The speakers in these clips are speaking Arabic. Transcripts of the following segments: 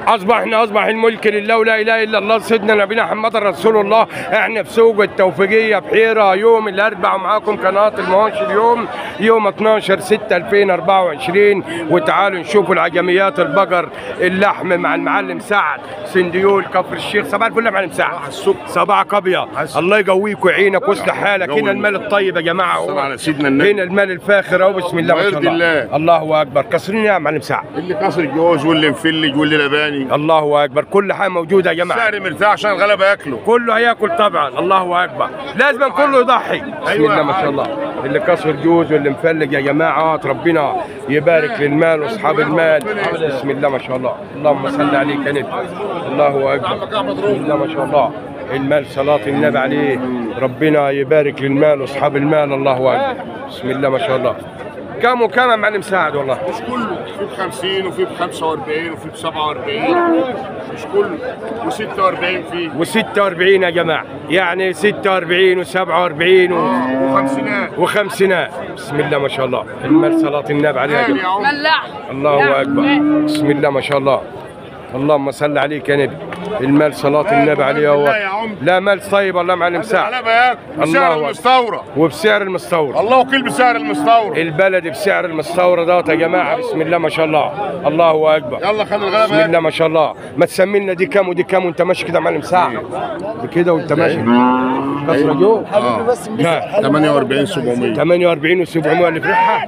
اصبح الملك لله ولا اله الا الله سيدنا نبينا محمد رسول الله. احنا في سوق التوفيقيه بحيره يوم الاربعاء، ومعاكم قناه المواشي اليوم يوم 12/6/2024. وتعالوا نشوفوا العجميات البقر اللحم مع المعلم سعد سنديول كفر الشيخ. صباح الفل يا معلم سعد. صباحك ابيض. الله يقويك ويعينك ويصلح حالك. هنا المال الطيب يا جماعه، على سيدنا النبي. هنا المال الفاخر اهو. بسم الله ما شاء الله. الله اكبر. كسرين يا معلم سعد، اللي كسر جوز واللي مفلج واللي لباني. الله اكبر. كل حاجه موجوده يا جماعه. سعر مرتاح عشان الغلابه ياكلوا. كله هياكل طبعا. الله اكبر. لازم كله يضحي. بسم الله ما شاء الله. اللي كسر جوز واللي مفلج يا جماعه ربنا يبارك للمال واصحاب المال. بسم الله ما شاء الله. اللهم صل عليك يا نبي. الله اكبر. بسم الله ما شاء الله. المال صلاة النبي عليه. ربنا يبارك للمال واصحاب المال. الله اكبر. بسم الله ما شاء الله. كم وكم يا معلم سعد؟ والله مش كله، في ب 50 وفي ب 45 وفي ب 47، مش كله، و46 فيه و46 يا جماعه، يعني 46 و47 وخمسينات. بسم الله ما شاء الله. المال صلاة النبي عليه يا جماعه. الله اكبر. بسم الله ما شاء الله. اللهم صل عليك يا نبي. المال صلاة النبي عليه هو. لا مال طيب والله معلم سعد. بسعر المستورد وبسعر المستورد. الله وكيل بسعر المستورد. البلد بسعر المستورد دوت يا جماعه. بسم الله ما شاء الله. الله اكبر. يلا خلي الغلابه. بسم الله ما شاء الله. ما تسمي لنا دي كام ودي كام وانت ماشي كده يا معلم سعد. بكده وانت ماشي. كسره جو. 48 700. 48 و700 اللي في ريحها.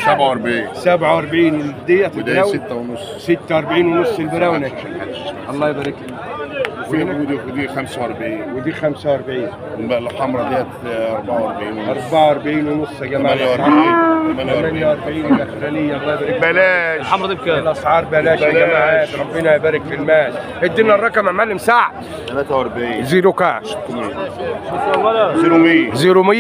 47 ديت. وده 6 ونص. 46 ونص البراونه. الله يبارك لك. ودي 45. ودي 45. الحمراء ديت 44 ونص. 44 ونص يا جماعه. 48 الاخرانيه. الله يبارك. بلاش الحمراء دي بكام؟ الاسعار بلاش يا جماعه. ربنا يبارك في المال. ادينا الرقم يا معلم سعد. 43 0 كام؟ 0100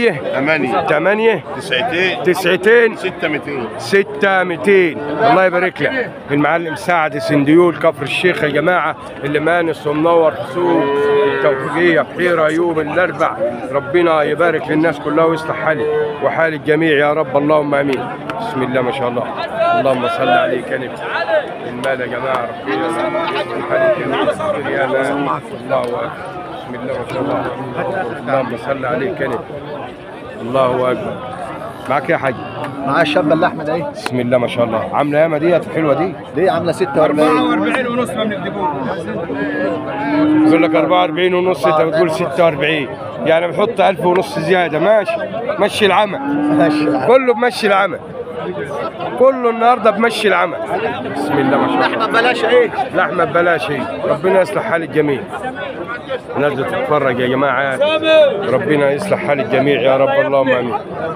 8 90 6200. الله يبارك لك. المعلم سعد سنديول كفر الشيخ يا جماعه، اللي مانس ومنور في سوق التوفيقيه بحيره يوم الاربع. ربنا يبارك للناس كلها ويصلح حالي وحال الجميع يا رب. اللهم امين. بسم الله ما شاء الله. اللهم صل عليك يا نبي. المال يا جماعه ربنا يصلح حال الجميع يا مان. الله اكبر. بسم الله ما شاء الله. اللهم صل عليك يا نبي. الله اكبر. معاك يا حاج؟ معاه الشابه اللحمه دي. بسم الله ما شاء الله. عامله ياما ديت الحلوه دي؟ دي عامله 46 44 ونص. ما بنكتبوش. بقول لك 44 ونص، انت بتقول 46، يعني بنحط 1000 ونص زياده. ماشي، مشي العمل. كله بمشي العمل. كله النهارده بمشي العمل. بسم الله ما شاء الله. لحمه ببلاش ايه؟ لحمه ببلاش ايه. ربنا يصلح حال الجميع. الناس تتفرج يا جماعه. ربنا يصلح حال الجميع يا رب. اللهم امين.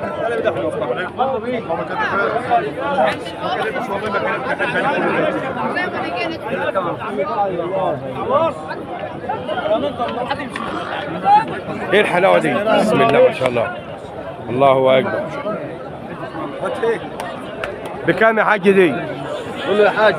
ايه الحلاوه دي؟ بسم الله ما شاء الله. الله اكبر. بكام يا حاج دي؟ قول له يا حاج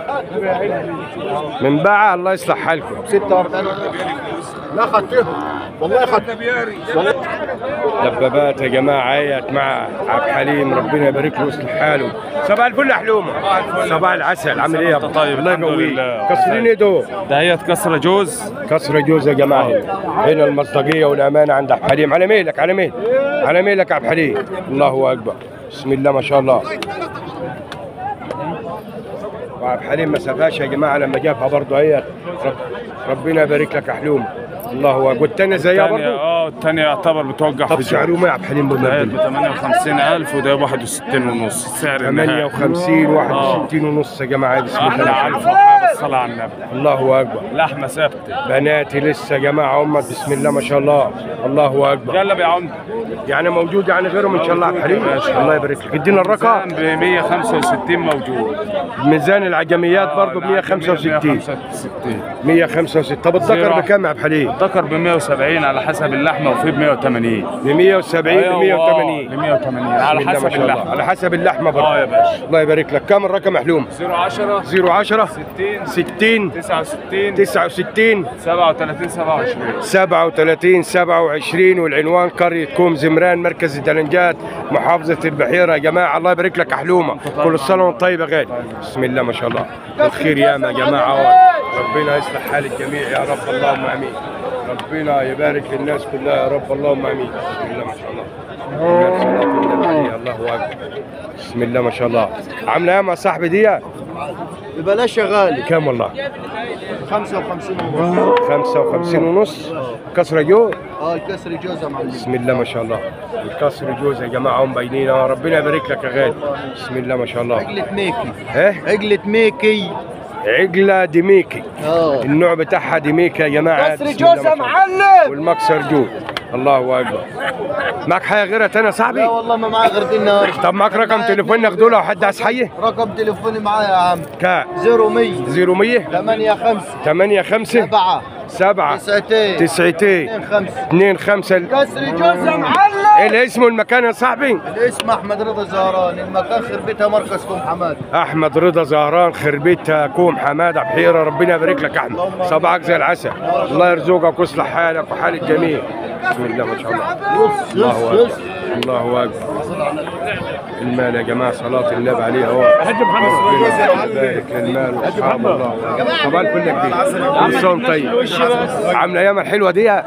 من باعة. الله يصلح حالكم. 46. لا خدتهم والله خدتهم. دبابات يا جماعه اهيت مع عبد الحليم. ربنا يبارك له ويصلح حاله. صباح الفل يا حلومه. صباح العسل. عامل ايه يا ابو؟ طيب الله يقويك. كسرين ايه دول؟ دهيت كسره جوز. كسره جوز يا جماعه. هنا المصداقيه والامانه عند عبد الحليم. على ميلك على ميلك على ميلك يا عبد الحليم. الله اكبر. بسم الله ما شاء الله. وعبد الحليم ما سابهاش يا جماعه لما جابها برضه هي. ربنا يبارك لك يا حلوم. الله اكبر. والثانيه زيها برضه؟ الثانيه يعتبر بتوقع في طب سعرهم ايه يا عبد الحليم؟ ب 58,000 وده 61 ونص. السعر 58 61 ونص يا جماعه. بسم الله على الصلاه على النبي. الله اكبر. لحمه ثابته. بناتي لسه يا جماعه هم. بسم الله ما شاء الله. الله اكبر. قلب يا عم. يعني موجود يعني غيرهم ان شاء الله. عبد الحليم الله يبارك لك. ادينا الرقم. ب 165 موجود. ميزان العجميات برضه ب 165. 165. طب الذكر بكام يا عبد الحليم؟ الذكر ب 170 على حسب اللحمه، وفي ب 180. ب 170 ب 180 ب 180 على حسب اللحمه. على حسب اللحمه برضه. يا باشا. الله يبارك لك. كم الرقم يا حلوم؟ 010 60 69 37 27. والعنوان قرية كوم زمران، مركز الدلنجات، محافظة البحيرة يا جماعة. الله يبارك لك يا حلومة. كل سنة وانت طيب يا غالي. بسم الله ما شاء الله. الخير ياما يا جماعة. ربنا يصلح حال الجميع يا رب اللهم امين. ربنا يبارك للناس كلها يا رب اللهم امين. بسم الله ما شاء الله. صلاة النبي الله اكبر. بسم الله ما شاء الله. عامله ايه مع صاحبي دي؟ ببلاش يا غالي. كام والله؟ 55 ونص. 55 ونص. كسر جو؟ الكسر جوز يا معلم. بسم الله ما شاء الله. الكسر جوز يا جماعه هم باينين. ربنا يبارك لك يا غالي. بسم الله ما شاء الله. عجلة ميكي. ايه؟ عجلة ميكي. عجله ديميكي. النوع بتاعها ديميكي يا جماعه. كسر جوز يا معلم. والمكسر جوز. الله اكبر. معك حاجه غيرها تاني يا صاحبي؟ لا والله ما معايا غير دي النهارده. طب معك رقم تليفون ناخده لو حد عايز حيه؟ رقم تليفوني معايا يا عم. كام؟ 0100 0100 85 7 92 25 كسر جوز يا معلم. ايه اسمه المكان يا صاحبي؟ الاسم احمد رضا زهران، المكان خربتها مركز كوم حماد. احمد رضا زهران خربتها كوم حماده بحيره. ربنا يبارك لك يا احمد. صباحك زي العسل. الله يرزقك ويصلح حالك وحال الجميع. بسم الله ما شاء الله. الله اكبر. الله اكبر. المال يا جماعه صلاه النبي عليه اهو. ربنا يبارك للمال واصحاب الله. طبعا كل جديد. كل سنه طيب. عامله ايام الحلوه دي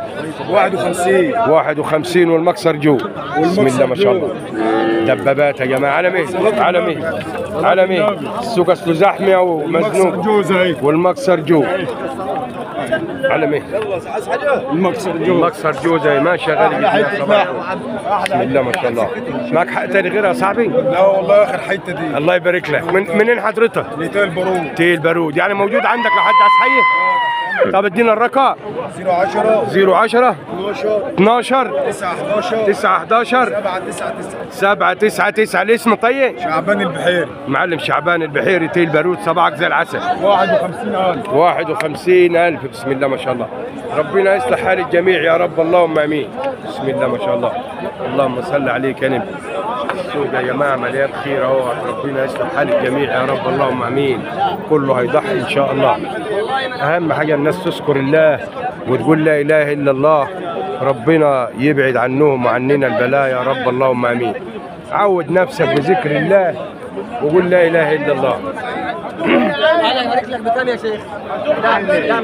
51 والمكسر جو. بسم الله ما شاء الله. دبابات يا جماعه. على مين؟ على مين؟ على مين؟ السوق اصله زحمه ومزنوق. والمكسر جو. على مين؟ المكسر جو زي ما شغال. بسم الله ما شاء الله. معك حق تاني غيرها يا صاحبي؟ لا والله اخر حته دي. الله يبارك لك. منين حضرتك؟ تيل برود. تيل برود يعني موجود عندك لو حد عايز حيه؟ طب ادينا الرقم. 010 12 9 11 7 9 9. الاسم طيب؟ شعبان البحيري. معلم شعبان البحيري تيل برود. صباحك زي العسل. 51,000. 51,000. بسم الله ما شاء الله. ربنا يصلح حال الجميع يا رب اللهم امين. بسم الله ما شاء الله. اللهم صل عليك يا نبي. السوق يا جماعه مليان خير اهو. ربنا يصلح حال الجميع يا رب اللهم امين. كله هيضحي ان شاء الله. اهم حاجه الناس تذكر الله وتقول لا اله الا الله. ربنا يبعد عنهم وعننا البلاء يا رب اللهم امين. عود نفسك بذكر الله وقول لا اله الا الله. الله يبارك لك بكام يا شيخ؟ اللهم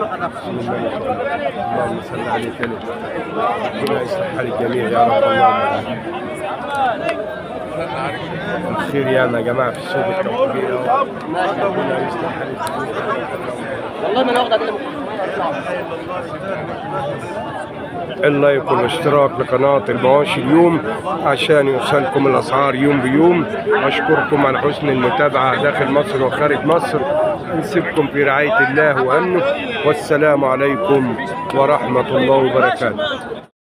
صل عليك يا نبي. ربنا يصلح حال الجميع يا رب اللهم امين. الخير ياما يا جماعه في السوق التوفيقي اهو. ربنا يصلح حال الجميع. والله ما ناخد اللايك والاشتراك لقناة المواشي اليوم عشان يوصلكم الأسعار يوم بيوم. أشكركم على حسن المتابعة داخل مصر وخارج مصر. نسيبكم في رعاية الله وأمنه. والسلام عليكم ورحمة الله وبركاته.